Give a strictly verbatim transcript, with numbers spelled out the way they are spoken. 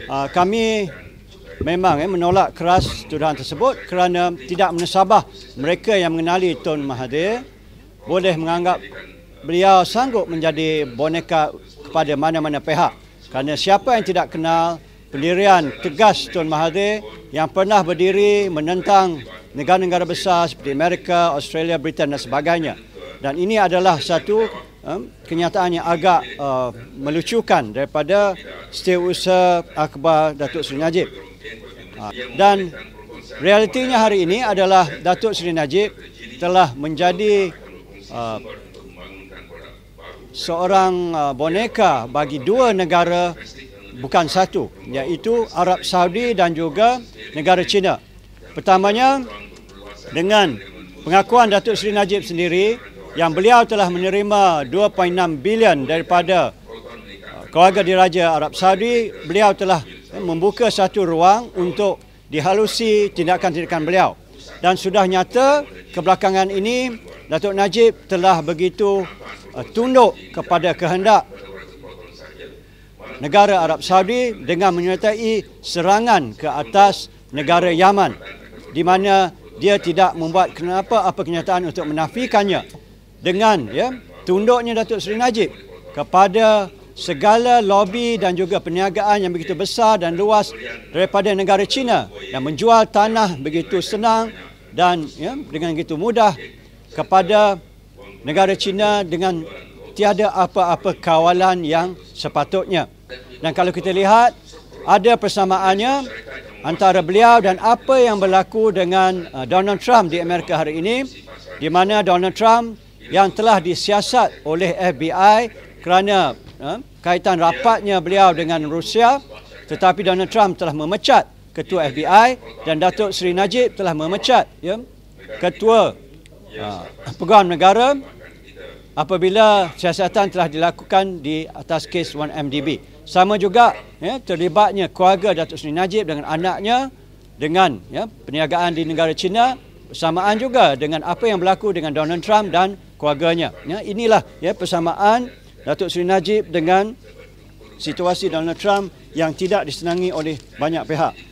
uh, kami memang eh, menolak keras tuduhan tersebut kerana tidak menasabah mereka yang mengenali Tun Mahathir boleh menganggap beliau sanggup menjadi boneka kepada mana-mana pihak. Kerana siapa yang tidak kenal pendirian tegas Tun Mahathir yang pernah berdiri menentang negara-negara besar seperti Amerika, Australia, Britain dan sebagainya. Dan ini adalah satu um, kenyataan yang agak uh, melucukan daripada Setiausaha Akhbar Datuk Seri Najib. Uh, dan realitinya hari ini adalah Datuk Seri Najib telah menjadi uh, seorang uh, boneka bagi dua negara, bukan satu, iaitu Arab Saudi dan juga negara China. Pertamanya, dengan pengakuan Datuk Seri Najib sendiri yang beliau telah menerima dua perpuluhan enam bilion daripada keluarga diraja Arab Saudi, beliau telah membuka satu ruang untuk dihalusi tindakan-tindakan beliau. Dan sudah nyata kebelakangan ini Datuk Najib telah begitu uh, tunduk kepada kehendak negara Arab Saudi dengan menyertai serangan ke atas negara Yaman, di mana dia tidak membuat kenapa apa kenyataan untuk menafikannya. Dengan ya tunduknya Datuk Seri Najib kepada segala lobi dan juga perniagaan yang begitu besar dan luas daripada negara China yang menjual tanah begitu senang dan ya dengan begitu mudah kepada negara China dengan tiada apa-apa kawalan yang sepatutnya. Dan kalau kita lihat, ada persamaannya antara beliau dan apa yang berlaku dengan uh, Donald Trump di Amerika hari ini, di mana Donald Trump yang telah disiasat oleh F B I kerana uh, kaitan rapatnya beliau dengan Rusia, tetapi Donald Trump telah memecat Ketua F B I dan Datuk Seri Najib telah memecat ya, Ketua uh, Peguam Negara apabila siasatan telah dilakukan di atas kes satu M D B. Sama juga ya, terlibatnya keluarga Datuk Seri Najib dengan anaknya dengan ya, perniagaan di negara China, bersamaan juga dengan apa yang berlaku dengan Donald Trump dan keluarganya. Ya, inilah ya, persamaan Datuk Seri Najib dengan situasi Donald Trump yang tidak disenangi oleh banyak pihak.